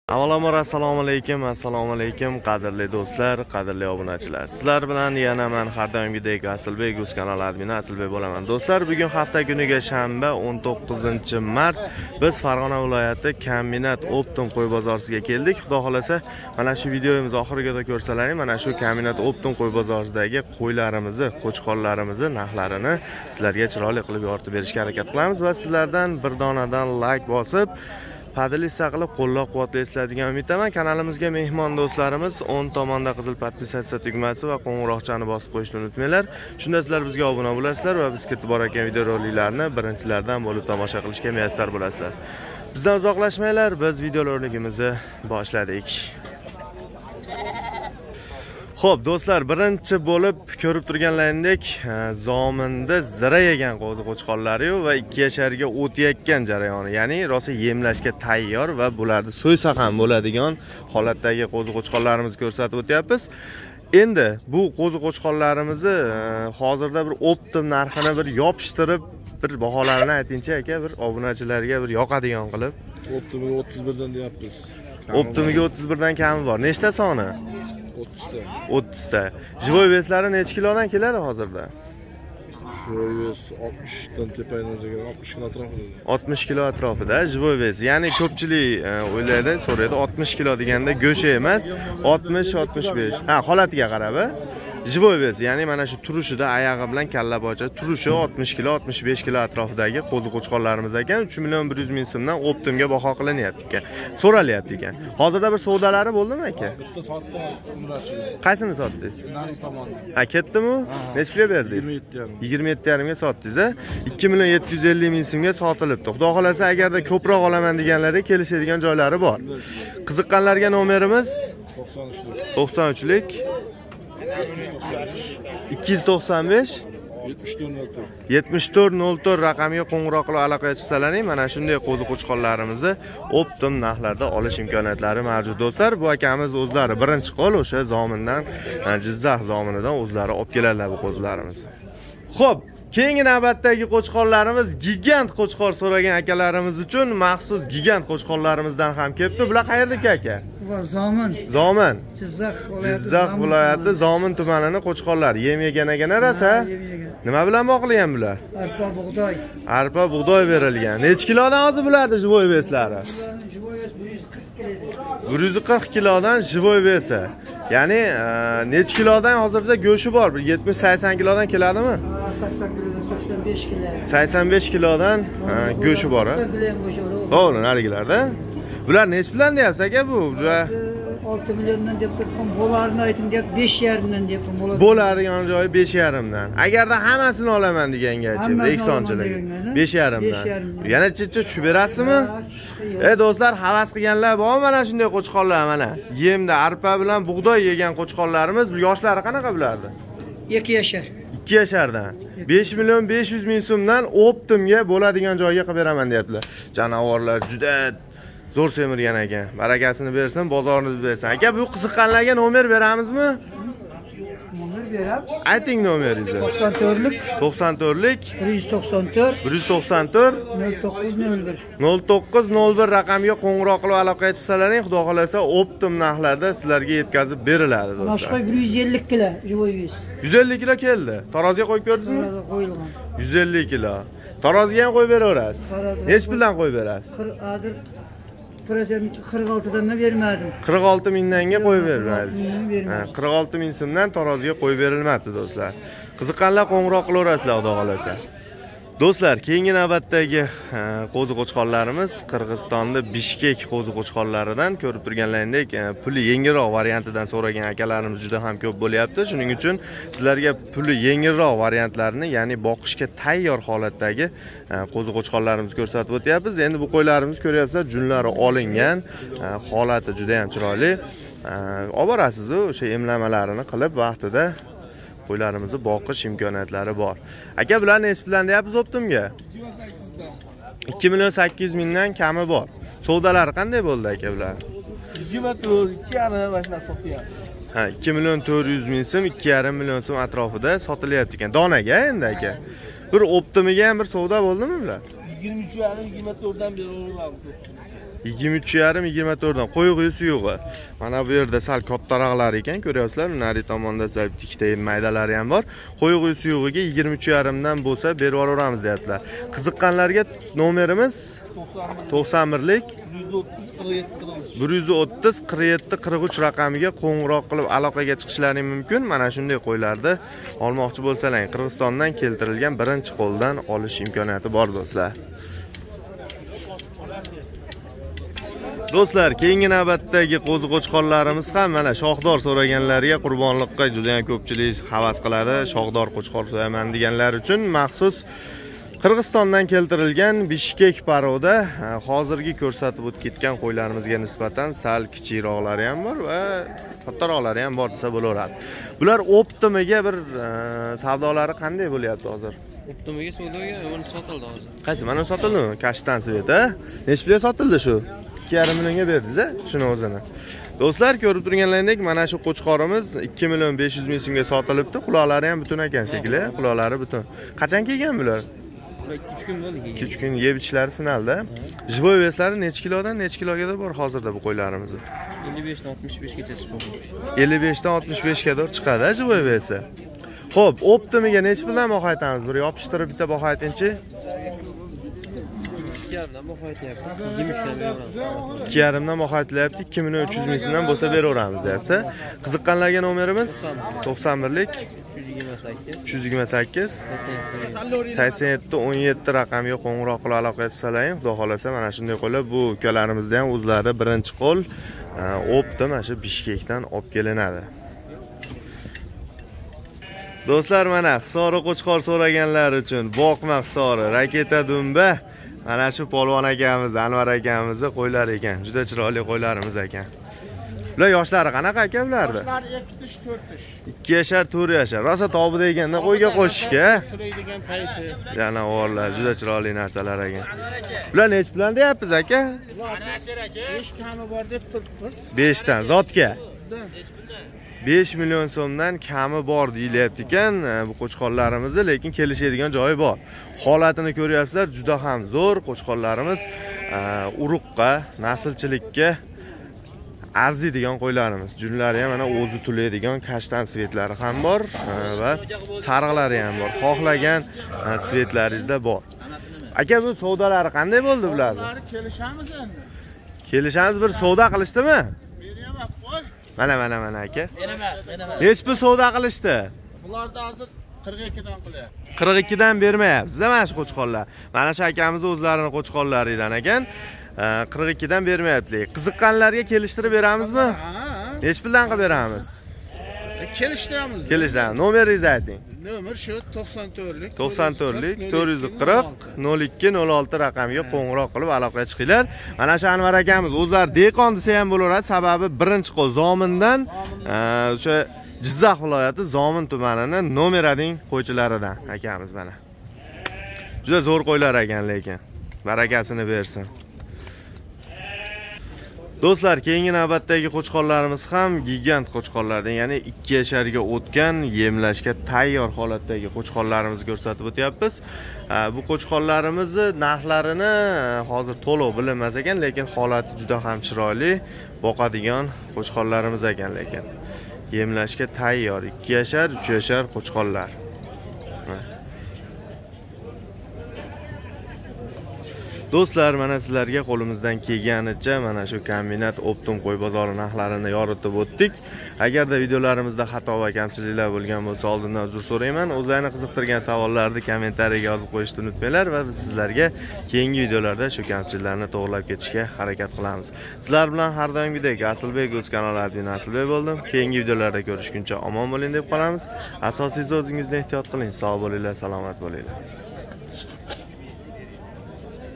Avvalambor assalomu alaykum qadrli do'stlar, qadrli obunachilar. Sizlar bilan yana men har doimgidek Asilbek o'z kanal admini Asilbek bo'laman. Do'stlar, bugun hafta kuniga shanba 19-mart biz Farg'ona viloyati Kombinat Optim qo'y bozorisiga keldik. Xudo xolasa, mana shu videomiz oxiriga ko'rsalaring, mana shu Kombinat Optim qo'y bozoridagi qo'ylarimizni, qo'chqorlarimizni narxlarini sizlarga chiroyli qilib yoritib berishga harakat qilamiz va sizlardan bir donadan like bosib Padilisa qilib qo'llab-quvvatlaysizlar degan umiddaman. Kanalimizga mehmon do'stlarimiz o'ng tomonda qizil podpisatsiya tugmasi va qo'ng'iroqchani bosib qo'yishni unutmanglar. Shunda sizlar bizga obuna bo'lasizlar va biz kiritib borayotgan videoroliklarni birinchilardan bo'lib tomosha qilishga muyassar bo'lasizlar. Bizdan uzoqlashmanglar, biz videorolikimizni boshladik. Xo'p, do'stlar, birinchi bo'lib ko'rib turganlaringdek, zominda zira yegan qo'zi-qo'chqonlari va 2 yasharga o'tayotgan jarayoni, ya'ni rosa yemlashga tayyor va bularni so'ysa ham bo'ladigan holatdagi qo'zi-qo'chqonlarimizni ko'rsatib o'tyapmiz. Endi bu qo'zi-qo'chqonlarimizni hozirda bir optim narxini bir yopishtirib, bir baholarini aytingchi aka, bir obunachilarga bir yoqadigan qilib. Optimiga 31 dan deyapmiz. Optimiga 31 dan kami bor. Nechta soni? 30 ta. Jivoy beslari necha kilodan keladi hozirda? Jivoy bes 60 dan tepayinga 60 kilo atrofida. 60 kilo atrofida jivoy bes. Ya'ni ko'pchilik o'ylaydi, so'raydi 60 kilo deganda go'sha emas, 60-65. Ha, holatiga qarab. Jivoy bes, ya'ni mana shu turishida oyog'i bilan kalla bocha turishi 60 kilo, 65 kilo atrofidagi qo'zi-qo'chqonlarimiz ekan. 3 million 100 ming so'mdan optimga baho qilinyapti ekan. So'ralyapti ekan. Hozirda bir savdolari bo'ldimi aka? Bitta sotdim umrachiga. Qaysini sotdingiz? Nari tomonda. Ha, ketdimi? Necha pulga berdingiz? 27,5 ga sotdingiz, a? 2 million 750 ming so'mga sotilibdi. Xudo xolasa, agarda ko'proq olaman deganlarga kelishadigan joylari bor. Qiziqqanlarga nomerimiz 93lik 295 7404 raqamiga qo'ng'iroq qilib aloqaga chiqsalaring, mana shunday qo'zi-qo'chqonlarimizni optim narxlarda olish imkoniyatlari mavjud do'stlar. Bu akamiz o'zlari birinchi qo'l o'sha zomindan, Jizzax zominidan o'zlari olib keladilar bu qo'zilarimiz. Xo'p, keyingi navbatdagi qo'chqonlarimiz gigant qo'chqor so'ragan akalarimiz uchun maxsus gigant qo'chqonlarimizdan ham kelibdi. Bular qayerdaki aka? Zomin. Zomin. Jizzax viloyati Zomin tumanining qo'chqonlari. Yem yegan rosa? Nima bilan boqilgan bular? Arpa bug'doy. Arpa bug'doy berilgan. Necha kilodan hozir bulardi jivoy beslari? Jivoy bes 140 kilodan jivoy besi. Ya'ni necha kilodan hozirda go'shi bor? 70-80 kilodan keladimi? 80 kilodan 85 kilo. 85 kilodan go'shi bor, ha? To'g'ri, narigilarda. Bular necha bilan deyapsiz aka bu? 6 milliondan deb turibman. Bo'larini ayting deb 5,5 dan deb bo'ladi. Bo'ladigan joyi 5,5 dan. Agarda hammasini olaman degangacha, eksonchilik 5,5 dan. Yana chicha tushib berasizmi? Do'stlar, havas qilganlar bormi mana shunday qo'chqonlar mana? Yemda arpa bilan bug'doy yegan qo'chqonlarimiz, bu yoshlari qanaqa bulardi? 2 yashar. 2 yashardan 5 million 500 ming so'mdan optimga bo'ladigan joyga qilib beraman deyaptilar. Janavorlar juda zo'r semirgan ekan. Barakasini bersin, bozorini bersin. Aka, bu qiziqqanlarga nomer beramizmi? Nomer beramiz. Ayting nomeringizni. 94lik 94lik 194 194 0901 0901 raqamiga qo'ng'iroq qilib aloqaga chiqsalaring, xudo xolasa optim narxlarda sizlarga yetkazib beriladi do'stlar. Boshqa 150 kilo jivoy bes. 150 kilo keldi. Taroziga qo'yib ko'rdingizmi? Qo'yilgan. 150 kilo. Taroziga ham qo'yib beraverasiz. Nech puldan qo'yib berasiz? 46 dan bermadim. 46 mingdanga qo'yib berasiz. 46 ming so'mdan taroziga qo'yib berilmabdi do'stlar. Qiziqqanlar qo'ng'iroq qilaverasizlar, xudo xolasa. Do'stlar, keyingi navbatdagi qo'zi-qo'chqonlarimiz Qirg'izistonda Bishkek qo'zi-qo'chqonlaridan ko'rib turganlaringdek puli yengilroq variantidan so'ragan akalarimiz juda ham ko'p bo'lyapti. Shuning uchun sizlarga puli yengilroq variantlarini, ya'ni boqishga tayyor holatdagi qo'zi-qo'chqonlarimizni ko'rsatib o'tyapmiz. Endi bu qo'ylarimizni ko'ryapsizlar, junlari olingan, holati juda ham chiroyli. Olib borasiz o'sha emlamalarini qilib vaqtida qo'ylarimizni boqish imkoniyatlari bor. Aka, bularni necha bilan deyapsiz optimga? 2 million 800 mingdan kami bor. Savdolari qanday bo'ldi aka bular? 24, 2,5 mashina sotyapmiz. Ha, 2 million 400 ming so'm, 2,5 million so'm atrofida sotilyapti ekan. Donaga endi aka. Bir optimiga ham bir savdo bo'ldimi bular? 23,5-24 dan beri o'rganamiz. 23,5-24 dan qo'yg'i suyug'i. Mana bu yerda sal kattaroqlar ekan, ko'ryapsizlar. Nari tomonda sal ikkita maydalari ham bor. Qo'yg'i suyug'iga 23,5 dan bo'lsa berib yuboramiz deyaptilar. Qiziqqanlarga nomerimiz 91lik 130 47 43 raqamiga qo'ng'iroq qilib aloqaga chiqishlaring mumkin. Mana shunday qo'ylarni olmoqchi bo'lsalaring, Qirg'izistondan keltirilgan birinchi qo'ldan olish imkoniyati bor do'stlar. Do'stlar, keyingi navbatdagi qo'zi-qo'chqorlarimiz ham mana shoxdor so'raganlarga, qurbonliqqa juda ham ko'pchilik havas qiladi. Shoxdor qo'chqor so'yaman deganlar uchun maxsus Qirg'izistondan keltirilgan Bishkek paroda hozirgi ko'rsatib o'tib ketgan qo'ylarimizga nisbatan sal kichikroqlari ham bor va kattaroqlari ham bor desa bo'laveradi. Bular optimiga bir savdolari qanday bo'lyapti hozir? Optimiga savdoga mana sotildi hozir. Qaysi? Mana sotildimi? Kashtan sveta. Necha pulga sotildi shu? 2,5 millionga berdingiz-a shuni o'zini. Do'stlar, ko'rib turganlaringdek, mana shu qo'chqorimiz 2,5 million so'mga sotilibdi. Quloqlari ham butun ekan shekilli, quloqlari butun. Qachon kelgan bular? 2-3 kun bo'ldi. 2-3 kun yeb ichlari sinaldi. Jivoy veslari necha kilodan necha kiloga bor hozirda bu qo'ylarimiz? 55 dan 65 gacha chiqadi. 55 dan 65 ga chiqadi jivoy vesi. Xo'p, optimiga necha puldan baho aytamiz? Bir yopishtirib bitta baho aytingchi. 2,5 dan baho aytyapmiz. 23 dan beramiz. 2,5 dan baho aytilyapti. 2,3 ming so'mdan bo'lsa beraveramiz deyapti. Qiziqqanlarga nomerimiz 91lik 328 87 17 raqamiga qo'ng'iroq qilib aloqa qilsalaring, xudo xolasa mana shunday qo'ylar bu ukalarimizda ham o'zlari birinchi qo'l opti mana shu Bishkekdan olib kelinadi. Do'stlar, mana Hisori qo'chqor so'raganlar uchun Boqma Hisori Raketa Dumba mana shu polvon akamiz, Anvar akamizni qo'ylar ekan. Juda chiroyli qo'ylarimiz ekan. Bular yoshlari qanaqa aka bularni? Yoshlar 2-4 yosh. 2 yashar, 4 yashar. Rosa tobi deganda qo'yga qo'shishga. Suraydigan payti. Janavorlar, juda chiroyli narsalar ekan. Bular nech bilan deyapsiz aka? 5 kami bor deb turibmiz. 5 dan zotga. 5 million so'mdan kami bor deyilyapti ekan bu qo'chqorlarimizni, lekin kelishadigan joyi bor. Holatini ko'ryapsizlar, juda ham zo'r qo'chqorlarimiz, urug'qa, naslchilikka arziydigan qo'ylarimiz. Junlari ham mana o'zi tulaydigan kashtan svetlari ham bor va sariqlari ham bor. Xohlagan svetlaringizda bor. Aka, bu savdolari qanday bo'ldi bularni? Kelishamiz endi. Kelishamiz, bir savdo qilishdimi? Beraman, qo'y. Mana aka. Nech pul savdo qilishdi? Bularda hozir 42 dan qilyapti. 42 dan bermayapsiz, mana shu qo'chqorlar. Mana shu akamiz o'zlarining qo'chqorlaridan ekan. 42 dan bermayapti. Qiziqqanlarga kelishtirib beramizmi? Nech puldan qilib beramiz? Kelishtiramiz. Kelishtiramiz. Nomeringizni ayting. Nomer shu 94lik 440 02 06 raqamiga qo'ng'iroq qilib aloqaga chiqinglar. Mana shu Anvar akamiz o'zlari dehqon desa ham bo'laveradi, sababi birinchi qo'l Zomindan, o'sha Jizzax viloyati Zomin tumanining Nomerading qo'ychilaridan akamiz mana. Juda zo'r qo'ylar ekan, lekin barakasini bersin. Do'stlar, keyingi navbatdagi qo'chqorlarimiz ham gigant qo'chqorlardan, ya'ni 2 yasharga o'tgan, yemlashga tayyor holatdagi qo'chqorlarimizni ko'rsatib o'tyapmiz. Bu qo'chqorlarimizni narxlarini hozir to'liq bilinmas ekan, lekin holati juda ham chiroyli, boqadigan qo'chqorlarimiz ekan, lekin yemlashga tayyor 2 yashar, 3 yashar qo'chqorlar. Do'stlar, mana sizlarga qo'limizdan kelganicha mana shu kombinat optim qo'y bozori narxlarini yoritib o'tdik. Agarda videolarimizda xato va kamchiliklar bo'lgan bo'lsa, oldindan uzr so'rayman. O'zlarini qiziqtirgan savollarni kommentariyaga yozib qo'yishni unutmanglar va biz sizlarga keyingi videolarda shu kamchiliklarni to'g'rilab ketishga harakat qilamiz. Sizlar bilan har doimgidek Asilbek o'z kanali admin Asilbek bo'ldim. Keyingi videolarda ko'rishguncha omon bo'ling deb qolamiz. Asosiysi o'zingizni ehtiyot qiling. Sog' bo'linglar, salomat bo'linglar.